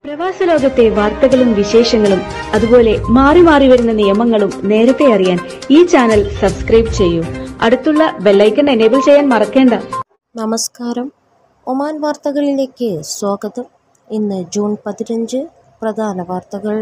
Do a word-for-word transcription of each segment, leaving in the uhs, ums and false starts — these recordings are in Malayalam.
പ്രവാസ ലോകത്തെ വാർത്തകളും വിശേഷങ്ങളും അതുപോലെ മാറി മാറി വരുന്ന നിയമങ്ങളും നേരത്തെ അറിയാൻ ഈ ചാനൽ സബ്സ്ക്രൈബ് ചെയ്യൂ. അടുത്തുള്ള ബെല്ലൈക്കൺ എനേബിൾ ചെയ്യാൻ മറക്കേണ്ട. നമസ്കാരം. ഒമാൻ വാർത്തകളിലേക്ക് സ്വാഗതം. ഇന്ന് ജൂൺ പതിനഞ്ച്. പ്രധാന വാർത്തകൾ.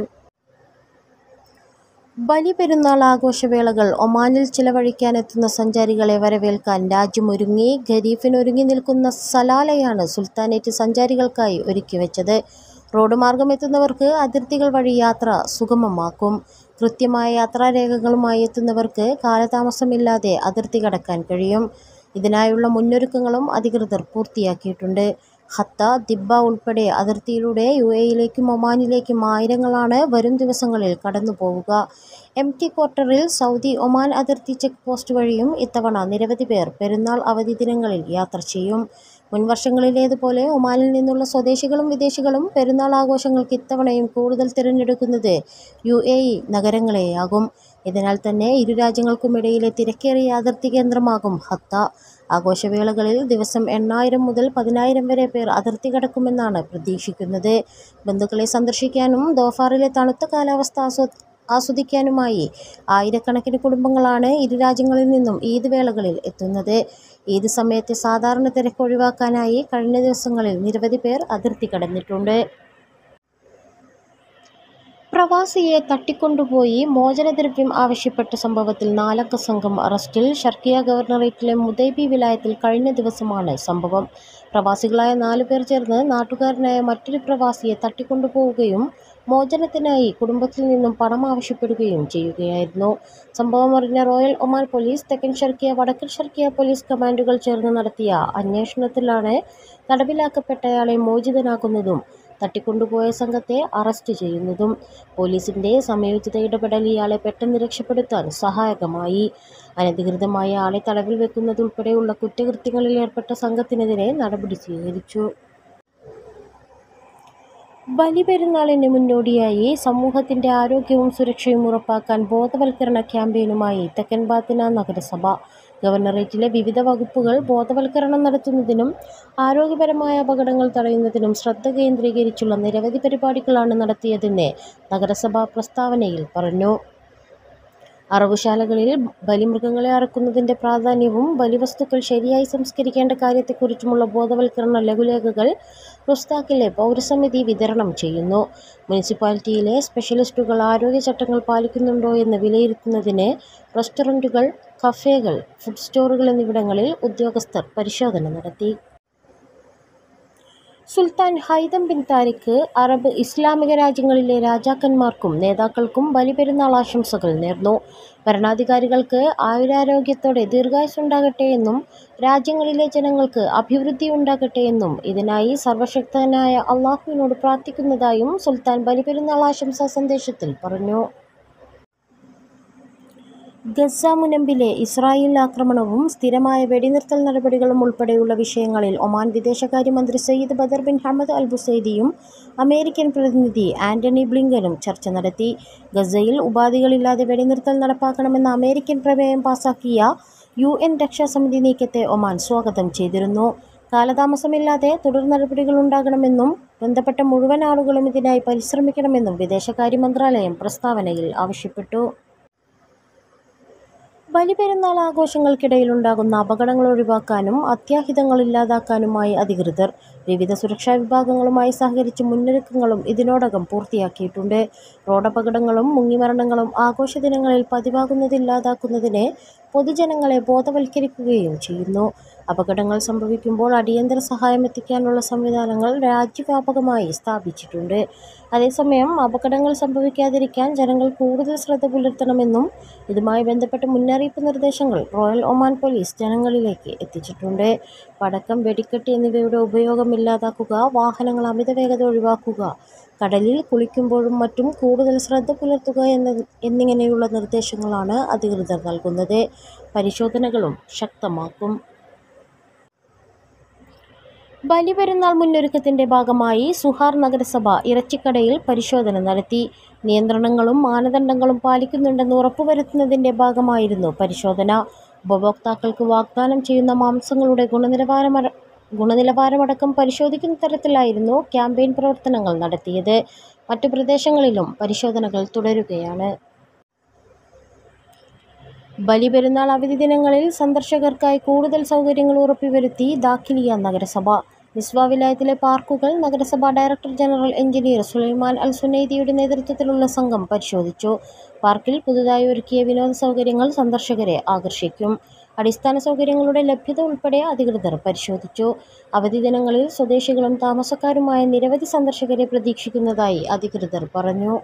ബലിപെരുന്നാൾ ആഘോഷവേളകൾ ഒമാനിൽ ചിലവഴിക്കാനെത്തുന്ന സഞ്ചാരികളെ വരവേൽക്കാൻ രാജ്യമൊരുങ്ങി. ഖരീഫിനൊരുങ്ങി നിൽക്കുന്ന സലാലയാണ് സുൽത്താനേറ്റ് സഞ്ചാരികൾക്കായി ഒരുക്കിവെച്ചത്. റോഡ് മാർഗം എത്തുന്നവർക്ക് അതിർത്തികൾ വഴി യാത്ര സുഗമമാക്കും. കൃത്യമായ യാത്രാരേഖകളുമായി എത്തുന്നവർക്ക് കാലതാമസമില്ലാതെ അതിർത്തി കടക്കാൻ കഴിയും. ഇതിനായുള്ള മുന്നൊരുക്കങ്ങളും അധികൃതർ പൂർത്തിയാക്കിയിട്ടുണ്ട്. ഹത്ത, ദിബ്ബ ഉൾപ്പെടെ അതിർത്തിയിലൂടെ യു എയിലേക്കും ഒമാനിലേക്കും ആയിരങ്ങളാണ് വരും ദിവസങ്ങളിൽ കടന്നു പോവുക. എം ടി ക്വാർട്ടറിൽ സൗദി ഒമാൻ അതിർത്തി ചെക്ക് പോസ്റ്റ് വഴിയും ഇത്തവണ നിരവധി പേർ പെരുന്നാൾ അവധി ദിനങ്ങളിൽ യാത്ര ചെയ്യും. മുൻവർഷങ്ങളിലേതുപോലെ ഒമാനിൽ നിന്നുള്ള സ്വദേശികളും വിദേശികളും പെരുന്നാൾ ആഘോഷങ്ങൾക്ക് ഇത്തവണയും കൂടുതൽ തിരഞ്ഞെടുക്കുന്നത് യു എ ഇ നഗരങ്ങളെയാകും. ഇതിനാൽ തന്നെ ഇരു രാജ്യങ്ങൾക്കുമിടയിലെ തിരക്കേറിയ അതിർത്തി കേന്ദ്രമാകും ഹത്ത. ആഘോഷവേളകളിൽ ദിവസം എണ്ണായിരം മുതൽ പതിനായിരം വരെ പേർ അതിർത്തി കടക്കുമെന്നാണ് പ്രതീക്ഷിക്കുന്നത്. ബന്ധുക്കളെ സന്ദർശിക്കാനും ദോഫാറിലെ തണുത്ത കാലാവസ്ഥ ആസ്വ ആസ്വദിക്കാനുമായി ആയിരക്കണക്കിന് കുടുംബങ്ങളാണ് ഇരു രാജ്യങ്ങളിൽ നിന്നും ഈദ് വേളകളിൽ എത്തുന്നത്. ഈദ് സമയത്തെ സാധാരണ തിരക്ക് ഒഴിവാക്കാനായി കഴിഞ്ഞ ദിവസങ്ങളിൽ നിരവധി പേർ അതിർത്തി കടന്നിട്ടുണ്ട്. പ്രവാസിയെ തട്ടിക്കൊണ്ടുപോയി മോചനദ്രവ്യം ആവശ്യപ്പെട്ട സംഭവത്തിൽ നാലംഗ സംഘം അറസ്റ്റിൽ. ഷർക്കിയ ഗവർണറേറ്റിലെ മുദൈബി വിലായത്തിൽ കഴിഞ്ഞ ദിവസമാണ് സംഭവം. പ്രവാസികളായ നാലു പേർ ചേർന്ന് നാട്ടുകാരനായ മറ്റൊരു പ്രവാസിയെ തട്ടിക്കൊണ്ടുപോവുകയും മോചനത്തിനായി കുടുംബത്തിൽ നിന്നും പണം ആവശ്യപ്പെടുകയും ചെയ്യുകയായിരുന്നു. സംഭവം അറിഞ്ഞ റോയൽ ഒമാൻ പോലീസ്, തെക്കൻ ഷർക്കിയ, വടക്കൻ ഷർക്കിയ പോലീസ് കമാൻഡുകൾ ചേർന്ന് നടത്തിയ അന്വേഷണത്തിലാണ് തടവിലാക്കപ്പെട്ടയാളെ മോചിതനാക്കുന്നതും തട്ടിക്കൊണ്ടുപോയ സംഘത്തെ അറസ്റ്റ് ചെയ്യുന്നതും. പോലീസിന്റെ സമയോചിത ഇടപെടൽ ഇയാളെ പെട്ടെന്ന് രക്ഷപ്പെടുത്താൻ സഹായകമായി. അനധികൃതമായ ആളെ തടവിൽ വെക്കുന്നതുൾപ്പെടെയുള്ള കുറ്റകൃത്യങ്ങളിൽ ഏർപ്പെട്ട സംഘത്തിനെതിരെ നടപടി സ്വീകരിച്ചു. ബലിപെരുന്നാളിന് മുന്നോടിയായി സമൂഹത്തിന്റെ ആരോഗ്യവും സുരക്ഷയും ഉറപ്പാക്കാൻ ബോധവൽക്കരണ ക്യാമ്പയിനുമായി തെക്കൻ ബാത്തിന നഗരസഭ. ഗവർണറേറ്റിലെ വിവിധ വകുപ്പുകൾ ബോധവൽക്കരണം നടത്തുന്നതിനും ആരോഗ്യപരമായ അപകടങ്ങൾ തടയുന്നതിനും ശ്രദ്ധ കേന്ദ്രീകരിച്ചുള്ള നിരവധി പരിപാടികളാണ് നടത്തിയതെന്ന് നഗരസഭാ പ്രസ്താവനയിൽ പറഞ്ഞു. അറവുശാലകളിൽ ബലിമൃഗങ്ങളെ അറക്കുന്നതിന്റെ പ്രാധാന്യവും ബലിവസ്തുക്കൾ ശരിയായി സംസ്കരിക്കേണ്ട കാര്യത്തെക്കുറിച്ചുമുള്ള ബോധവൽക്കരണ ലഘുലേഖകൾ റുസ്താക്കിലെ പൗരസമിതി വിതരണം ചെയ്യുന്നു. മുനിസിപ്പാലിറ്റിയിലെ സ്പെഷ്യലിസ്റ്റുകൾ ആരോഗ്യ ചട്ടങ്ങൾ പാലിക്കുന്നുണ്ടോ എന്ന് വിലയിരുത്തുന്നതിന് റെസ്റ്റോറന്റുകൾ, കഫേകൾ, ഫുഡ് സ്റ്റോറുകൾ എന്നിവിടങ്ങളിൽ ഉദ്യോഗസ്ഥർ പരിശോധന നടത്തി. Sultan Haitham bin Tariq Arab ഇസ്ലാമിക രാജ്യങ്ങളിലെ രാജാക്കന്മാർക്കും നേതാക്കൾക്കും ബലിപെരുന്നാൾ ആശംസകൾ നേർന്നു. ഭരണാധികാരികൾക്ക് ആയുരാരോഗ്യത്തോടെ ദീർഘായുസ്സുണ്ടാകട്ടെ എന്നും രാജ്യങ്ങളിലെ ജനങ്ങൾക്ക് അഭിവൃദ്ധി ഉണ്ടാകട്ടെ എന്നും ഇതിനായി സർവശക്തനായ അള്ളാഹുവിനോട് പ്രാർത്ഥിക്കുന്നതായും സുൽത്താൻ ബലിപെരുന്നാൾ ആശംസാ സന്ദേശത്തിൽ പറഞ്ഞു. ഗസ മുനമ്പിലെ ഇസ്രായേൽ ആക്രമണവും സ്ഥിരമായ വെടിനിർത്തൽ നടപടികളും ഉൾപ്പെടെയുള്ള വിഷയങ്ങളിൽ ഒമാൻ വിദേശകാര്യമന്ത്രി Sayyid Badr bin Hamad al ബുസൈദിയും അമേരിക്കൻ പ്രതിനിധി ആന്റണി ബ്ലിങ്കനും ചർച്ച നടത്തി. ഗസയിൽ ഉപാധികളില്ലാതെ വെടിനിർത്തൽ നടപ്പാക്കണമെന്ന അമേരിക്കൻ പ്രമേയം പാസാക്കിയ യു എൻ രക്ഷാസമിതി നീക്കത്തെ ഒമാൻ സ്വാഗതം ചെയ്തിരുന്നു. കാലതാമസമില്ലാതെ തുടർ നടപടികളുണ്ടാകണമെന്നും ബന്ധപ്പെട്ട മുഴുവൻ ആളുകളും ഇതിനായി പരിശ്രമിക്കണമെന്നും വിദേശകാര്യ മന്ത്രാലയം പ്രസ്താവനയിൽ ആവശ്യപ്പെട്ടു. ബലിപെരുന്നാൾ ആഘോഷങ്ങൾക്കിടയിലുണ്ടാകുന്ന അപകടങ്ങൾ ഒഴിവാക്കാനും അത്യാഹിതങ്ങൾ ഇല്ലാതാക്കാനുമായി അധികൃതർ വിവിധ സുരക്ഷാ വിഭാഗങ്ങളുമായി സഹകരിച്ച് മുന്നൊരുക്കങ്ങളും ഇതിനോടകം പൂർത്തിയാക്കിയിട്ടുണ്ട്. റോഡപകടങ്ങളും മുങ്ങിമരണങ്ങളും ആഘോഷ ദിനങ്ങളിൽ പതിവാകുന്നതില്ലാതാക്കുന്നതിന് പൊതുജനങ്ങളെ ബോധവൽക്കരിക്കുകയും ചെയ്യുന്നു. അപകടങ്ങൾ സംഭവിക്കുമ്പോൾ അടിയന്തര സഹായം എത്തിക്കാനുള്ള സംവിധാനങ്ങൾ രാജ്യവ്യാപകമായി സ്ഥാപിച്ചിട്ടുണ്ട്. അതേസമയം അപകടങ്ങൾ സംഭവിക്കാതിരിക്കാൻ ജനങ്ങൾ കൂടുതൽ ശ്രദ്ധ പുലർത്തണമെന്നും ഇതുമായി ബന്ധപ്പെട്ട മുന്നറിയിപ്പ് നിർദ്ദേശങ്ങൾ റോയൽ ഒമാൻ പോലീസ് ജനങ്ങളിലേക്ക് എത്തിച്ചിട്ടുണ്ട്. പടക്കം, വെടിക്കെട്ട് എന്നിവയുടെ ഉപയോഗം ഇല്ലാതാക്കുക, വാഹനങ്ങൾ അമിത വേഗത ഒഴിവാക്കുക, കടലിൽ കുളിക്കുമ്പോഴും മറ്റും കൂടുതൽ ശ്രദ്ധ പുലർത്തുക എന്ന എന്നിങ്ങനെയുള്ള നിർദ്ദേശങ്ങളാണ് അധികൃതർ നൽകുന്നത്. പരിശോധനകളും ശക്തമാക്കും. ബലിപെരുന്നാൾ മുന്നൊരുക്കത്തിന്റെ ഭാഗമായി സുഹാർ നഗരസഭ ഇറച്ചിക്കടയിൽ പരിശോധന നടത്തി. നിയന്ത്രണങ്ങളും മാനദണ്ഡങ്ങളും പാലിക്കുന്നുണ്ടെന്ന് ഉറപ്പുവരുത്തുന്നതിന്റെ ഭാഗമായിരുന്നു പരിശോധന. ഉപഭോക്താക്കൾക്ക് വാഗ്ദാനം ചെയ്യുന്ന മാംസങ്ങളുടെ ഗുണനിലവാരം ഗുണനിലവാരമടക്കം പരിശോധിക്കുന്ന തരത്തിലായിരുന്നു ക്യാമ്പയിൻ പ്രവർത്തനങ്ങൾ നടത്തിയത്. മറ്റു പ്രദേശങ്ങളിലും പരിശോധനകൾ തുടരുകയാണ്. ബലിപെരുന്നാൾ അവധി ദിനങ്ങളിൽ സന്ദർശകർക്കായി കൂടുതൽ സൗകര്യങ്ങൾ ഉറപ്പുവരുത്തി ദാഖിലിയ നഗരസഭ. മിസ്വ വിലായത്തിലെ പാർക്കുകൾ നഗരസഭാ director general engineer Sulaiman al സുനൈദിയുടെ നേതൃത്വത്തിലുള്ള സംഘം പരിശോധിച്ചു. പാർക്കിൽ പുതുതായി ഒരുക്കിയ വിനോദ സൗകര്യങ്ങൾ സന്ദർശകരെ ആകർഷിക്കും. അടിസ്ഥാന സൗകര്യങ്ങളുടെ ലഭ്യത ഉൾപ്പെടെ അധികൃതർ പരിശോധിച്ചു. അവധി ദിനങ്ങളിൽ സ്വദേശികളും താമസക്കാരുമായ നിരവധി സന്ദർശകരെ പ്രതീക്ഷിക്കുന്നതായി അധികൃതർ പറഞ്ഞു.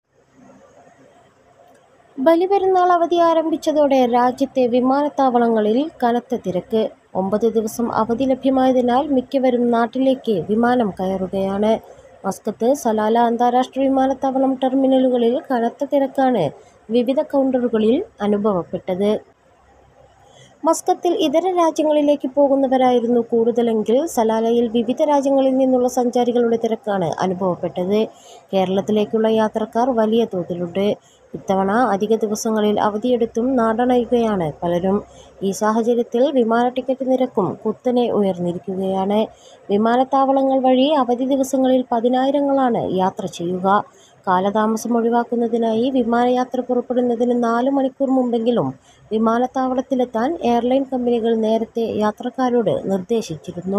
ബലിപെരുന്നാൾ അവധി ആരംഭിച്ചതോടെ രാജ്യത്തെ വിമാനത്താവളങ്ങളിൽ കനത്ത തിരക്ക്. ഒമ്പത് ദിവസം അവധി ലഭ്യമായതിനാൽ മിക്കവരും നാട്ടിലേക്ക് വിമാനം കയറുകയാണ്. മസ്കത്ത്, സലാല അന്താരാഷ്ട്ര വിമാനത്താവളം ടെർമിനലുകളിൽ കനത്ത തിരക്കാണ് വിവിധ കൗണ്ടറുകളിൽ അനുഭവപ്പെട്ടത്. മസ്കത്തിൽ ഇതര രാജ്യങ്ങളിലേക്ക് പോകുന്നവരായിരുന്നു കൂടുതലെങ്കിൽ സലാലയിൽ വിവിധ രാജ്യങ്ങളിൽ നിന്നുള്ള സഞ്ചാരികളുടെ തിരക്കാണ് അനുഭവപ്പെട്ടത്. കേരളത്തിലേക്കുള്ള യാത്രക്കാർ വലിയ തോതിലുണ്ട്. ഇത്തവണ അധിക ദിവസങ്ങളിൽ അവധിയെടുത്തും നാടണയുകയാണ് പലരും. ഈ സാഹചര്യത്തിൽ വിമാന ടിക്കറ്റ് നിരക്കും കുത്തനെ ഉയർന്നിരിക്കുകയാണ്. വിമാനത്താവളങ്ങൾ വഴി അവധി ദിവസങ്ങളിൽ പതിനായിരങ്ങളാണ് യാത്ര ചെയ്യുക. കാലതാമസം ഒഴിവാക്കുന്നതിനായി വിമാനയാത്ര പുറപ്പെടുന്നതിന് നാല് മണിക്കൂർ മുമ്പെങ്കിലും വിമാനത്താവളത്തിലെത്താൻ എയർലൈൻ കമ്പനികൾ നേരത്തെ യാത്രക്കാരോട് നിർദ്ദേശിച്ചിരുന്നു.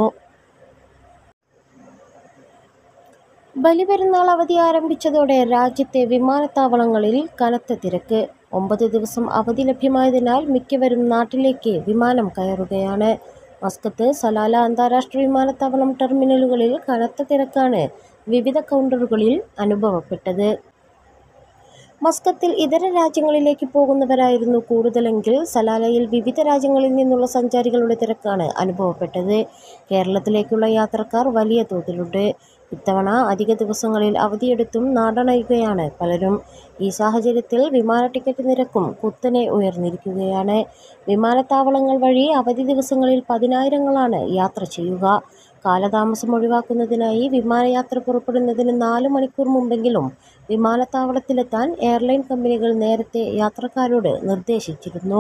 ബലിപെരുന്നാൾ അവധി ആരംഭിച്ചതോടെ രാജ്യത്തെ വിമാനത്താവളങ്ങളിൽ കനത്ത തിരക്ക്. ഒമ്പത് ദിവസം അവധി ലഭ്യമായതിനാൽ മിക്കവരും നാട്ടിലേക്ക് വിമാനം കയറുകയാണ്. മസ്കത്ത്, സലാല അന്താരാഷ്ട്ര വിമാനത്താവളം ടെർമിനലുകളിൽ കനത്ത തിരക്കാണ് വിവിധ കൗണ്ടറുകളിൽ അനുഭവപ്പെട്ടത്. മസ്കത്തിൽ ഇതര രാജ്യങ്ങളിലേക്ക് പോകുന്നവരായിരുന്നു കൂടുതലെങ്കിൽ സലാലയിൽ വിവിധ രാജ്യങ്ങളിൽ നിന്നുള്ള സഞ്ചാരികളുടെ തിരക്കാണ് അനുഭവപ്പെട്ടത്. കേരളത്തിലേക്കുള്ള യാത്രക്കാർ വലിയ തോതിലുണ്ട്. ഇത്തവണ അധിക ദിവസങ്ങളിൽ അവധിയെടുത്തും നാടണയുകയാണ് പലരും. ഈ സാഹചര്യത്തിൽ വിമാന ടിക്കറ്റ് നിരക്കും കുത്തനെ ഉയർന്നിരിക്കുകയാണ്. വിമാനത്താവളങ്ങൾ വഴി അവധി ദിവസങ്ങളിൽ പതിനായിരങ്ങളാണ് യാത്ര ചെയ്യുക. കാലതാമസം ഒഴിവാക്കുന്നതിനായി വിമാനയാത്ര പുറപ്പെടുന്നതിന് നാല് മണിക്കൂർ മുമ്പെങ്കിലും വിമാനത്താവളത്തിലെത്താൻ എയർലൈൻ കമ്പനികൾ നേരത്തെ യാത്രക്കാരോട് നിർദ്ദേശിച്ചിരുന്നു.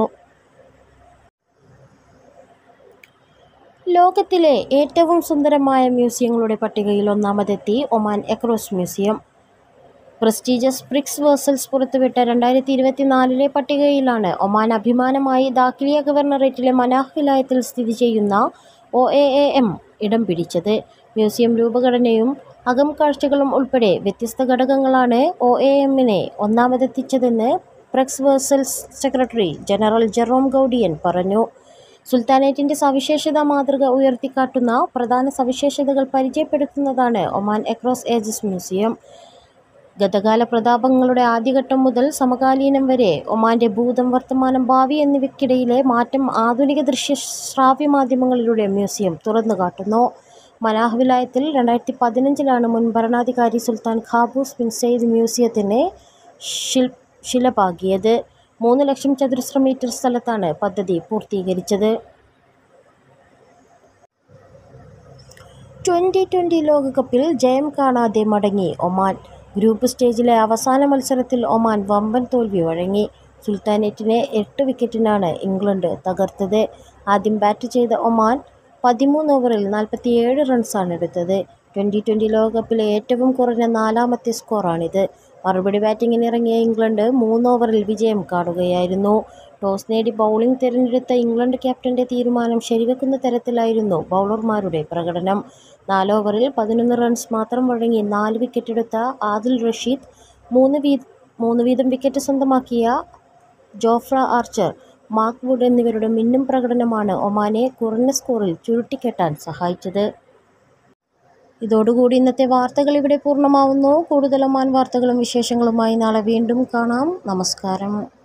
ലോകത്തിലെ ഏറ്റവും സുന്ദരമായ മ്യൂസിയങ്ങളുടെ പട്ടികയിൽ ഒന്നാമതെത്തി Oman across museum. Prestigious prix Versailles പുറത്തുവിട്ട രണ്ടായിരത്തി ഇരുപത്തിനാലിലെ പട്ടികയിലാണ് ഒമാൻ അഭിമാനമായി ദാഖിലിയ ഗവർണറേറ്റിലെ മനാഹ് വിലായത്തിൽ സ്ഥിതി ചെയ്യുന്ന ഒ എ എ എം ഇടം പിടിച്ചത്. മ്യൂസിയം രൂപഘടനയും അകം കാഴ്ചകളും ഉൾപ്പെടെ വ്യത്യസ്ത ഘടകങ്ങളാണ് ഒ എ എമ്മിനെ ഒന്നാമതെത്തിച്ചതെന്ന് prix Versailles secretary general Jerome Gaudion പറഞ്ഞു. സുൽത്താനേറ്റിൻ്റെ സവിശേഷതാ മാതൃക ഉയർത്തിക്കാട്ടുന്ന പ്രധാന സവിശേഷതകൾ പരിചയപ്പെടുത്തുന്നതാണ് ഒമാൻ എക്രോസ് ഏജസ് മ്യൂസിയം. ഗതകാല പ്രതാപങ്ങളുടെ ആദ്യഘട്ടം മുതൽ സമകാലീനം വരെ ഒമാൻ്റെ ഭൂതം, വർത്തമാനം, ഭാവി എന്നിവയ്ക്കിടയിലെ മാറ്റം ആധുനിക ദൃശ്യ ശ്രാവ്യ മാധ്യമങ്ങളിലൂടെ മ്യൂസിയം തുറന്നുകാട്ടുന്നു. മനാഹ് വിലായത്തിൽ രണ്ടായിരത്തി പതിനഞ്ചിലാണ് മുൻ ഭരണാധികാരി സുൽത്താൻ ഖാബൂസ് ബിൻ സയ്യിദ് മ്യൂസിയത്തിന് ശിൽ ശിലപാകിയത്. മൂന്ന് ലക്ഷം ചതുരശ്ര മീറ്റർ സ്ഥലത്താണ് പദ്ധതി പൂർത്തീകരിച്ചത്. ട്വൻ്റി ട്വൻ്റി ലോകകപ്പിൽ ജയം കാണാതെ മടങ്ങി ഒമാൻ. ഗ്രൂപ്പ് സ്റ്റേജിലെ അവസാന മത്സരത്തിൽ ഒമാൻ വമ്പൻ തോൽവി വഴങ്ങി. സുൽത്താനേറ്റിനെ എട്ട് വിക്കറ്റിനാണ് ഇംഗ്ലണ്ട് തകർത്തത്. ആദ്യം ബാറ്റ് ചെയ്ത ഒമാൻ പതിമൂന്ന് ഓവറിൽ നാൽപ്പത്തിയേഴ് റൺസാണ് എടുത്തത്. ട്വൻ്റി ട്വൻ്റി ലോകകപ്പിലെ ഏറ്റവും കുറഞ്ഞ നാലാമത്തെ സ്കോറാണിത്. മറുപടി ബാറ്റിങ്ങിനിറങ്ങിയ ഇംഗ്ലണ്ട് മൂന്ന് ഓവറിൽ വിജയം കാണുകയായിരുന്നു. ടോസ് നേടി ബൗളിംഗ് തിരഞ്ഞെടുത്ത ഇംഗ്ലണ്ട് ക്യാപ്റ്റൻ്റെ തീരുമാനം ശരിവെക്കുന്ന തരത്തിലായിരുന്നു ബൗളർമാരുടെ പ്രകടനം. നാല് ഓവറിൽ പതിനൊന്ന് റൺസ് മാത്രം വഴങ്ങി നാല് വിക്കറ്റെടുത്ത ആദിൽ റഷീദ്, മൂന്ന് വീ മൂന്ന് വീതം വിക്കറ്റ് സ്വന്തമാക്കിയ ജോഫ്ര ആർച്ചർ, മാർക്ക് വുഡ് എന്നിവരുടെ മിന്നും പ്രകടനമാണ് ഒമാനെ കുറഞ്ഞ സ്കോറിൽ ചുരുട്ടിക്കെട്ടാൻ സഹായിച്ചത്. ഇതോടുകൂടി ഇന്നത്തെ വാർത്തകൾ ഇവിടെ പൂർണ്ണമാവുന്നു. കൂടുതൽ ഒമാൻ വാർത്തകളും വിശേഷങ്ങളുമായി നാളെ വീണ്ടും കാണാം. നമസ്കാരം.